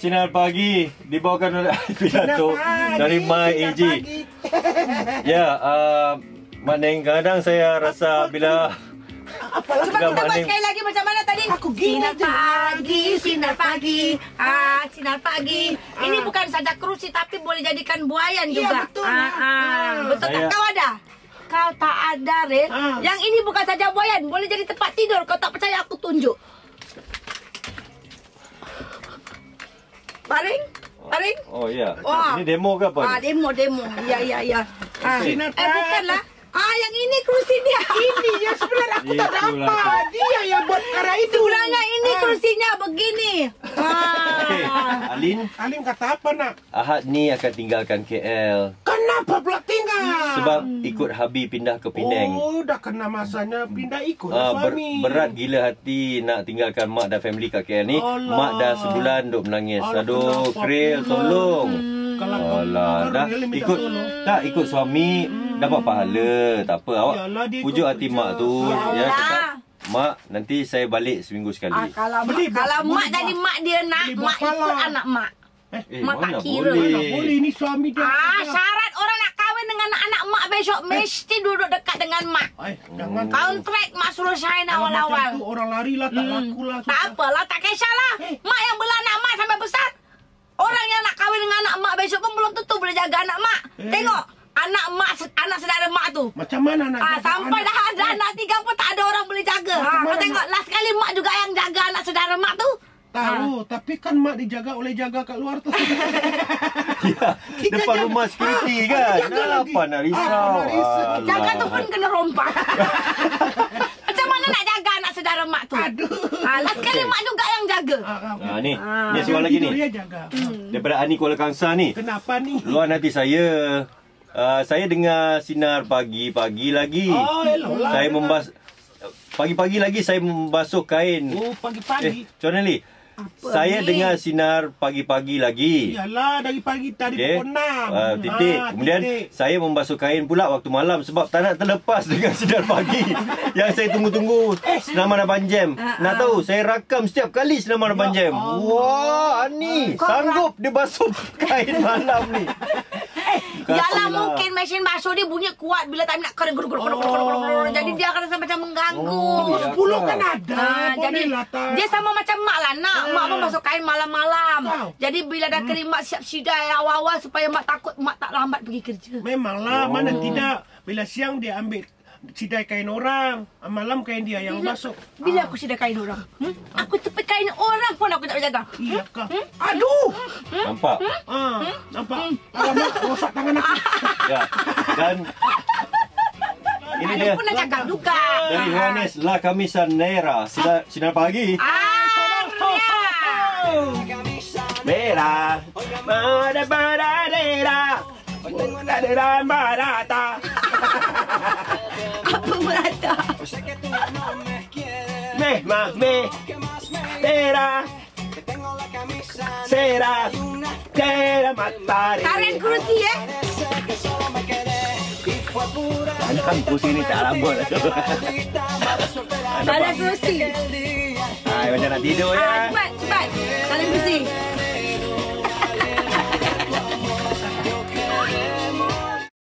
Sinar Pagi dibawakan oleh pidato dari My AG. Ya, Mak Neng, kadang saya rasa bila Cuba kita buat sekali lagi macam mana tadi? Sinar pagi, sinar pagi, sinar pagi. Ini bukan saja kerusi tapi boleh jadikan buayan juga. Betul. Betul tak? Kau ada? Kau tak ada, Ren. Yang ini bukan saja buayan, boleh jadi tempat tidur. Kau tak percaya, aku tunjuk. Paring? Paring? Oh ya. Wah. Ini demo ke apa? Demo. Ya. Bukanlah. Yang ini kerusinya. Ini yang sebenarnya aku tak dapat. Dia yang buat arah itu. Sebenarnya ini kerusinya begini. Okey, Alin kata apa nak? Ahad ni akan tinggalkan KL. Kenapa pula tinggal? Sebab ikut Habi pindah ke Penang. Oh, dah kena masanya pindah ikut suami. Berat gila hati nak tinggalkan mak dan family kat KL ni. Alah. Mak dah sebulan duk menangis. Alah, Aduh, kenapa Kril pula? tolong. Kalau dah ikut suami dapat pahala. Tak apa, awak Yalah, dia pujuk ikut hati kerja. mak tu. Ya, Yalah. cakap, Mak, nanti saya balik seminggu sekali. Kalau mak jadi mak dia nak, beli mak buah ikut pala. anak mak. Mak tak mana kira. boleh. Boleh ni suami dia. Syarat orang nak kahwin dengan anak mak besok mesti duduk dekat dengan mak. Jangan. Kontrak mak suruh sign Kalau macam awal-awal. tu orang lari lah, tak laku lah. Tak apalah, tak kisahlah. Mak yang bela anak mak sampai besar. Orang yang nak kahwin dengan anak mak besok pun belum tentu boleh jaga anak mak. Tengok anak mak, anak saudara mak tu. Macam mana nak jaga Sampai anak? dah ada anak 3 pun tak ada orang boleh jaga. Kau tengok last kali mak juga yang jaga anak saudara mak tu. Tahu, tapi kan mak dijaga oleh jaga kat luar tu. Ya, depan rumah security kan. jaga lagi. Apa nak risau? nak risau. Alah. Jaga tu pun kena rompak. Macam mana nak jaga anak saudara mak tu? Aduh. Last kali mak juga yang jaga. Ni soal lagi ni. Dia jaga. Daripada Ani Kuala Kangsar ni. Kenapa ni? Luar hati saya. Saya dengar Sinar pagi-pagi lagi. Oh, elolah. Saya pagi-pagi lagi saya membasuh kain. Oh, pagi-pagi. Macam mana ni? Saya ni? dengar Sinar pagi-pagi lagi. Iyalah, dari pagi tadi Okey. pukul 6. Titik. Kemudian saya membasuh kain pula waktu malam sebab tak nak terlepas dengan Sinar Pagi yang saya tunggu-tunggu. Senaman Abang Jam. Nak tahu, saya rakam setiap kali Senaman Abang Jam. Wah, Ani sanggup dia basuh kain malam ni. Yalah, mungkin mesin basuh dia bunyi kuat bila time nak kering. Jadi dia akan rasa macam mengganggu. 10 kan ada. Jadi Boleh lah tak. dia sama macam mak lah nak. Mak pun masuk kain malam-malam. Jadi bila dah kering mak siap sidai awal-awal supaya mak takut mak tak lambat pergi kerja. Memanglah, mana tidak. Bila siang dia ambil sidai kain orang, malam kain dia yang basuh. Bila aku sidai kain orang? Aku tepik kain orang pun aku tak boleh jaga. Iya kah? Aduh. Nampak? Nampak. Alamak, rosak tangan aku. Ya. Dan ini dia Aku nak cakap juga. dari Yohanes La Camisonera. Sinar Pagi. Merah. Bara-bara-dera. Bara-bara-barata. Apa berada? Mera. Será. Quiero matar. Tarian kerusi Kan kursi ni tak rambut. Tarian kerusi. Macam nak tidur ya. Cepat. Tarian kerusi.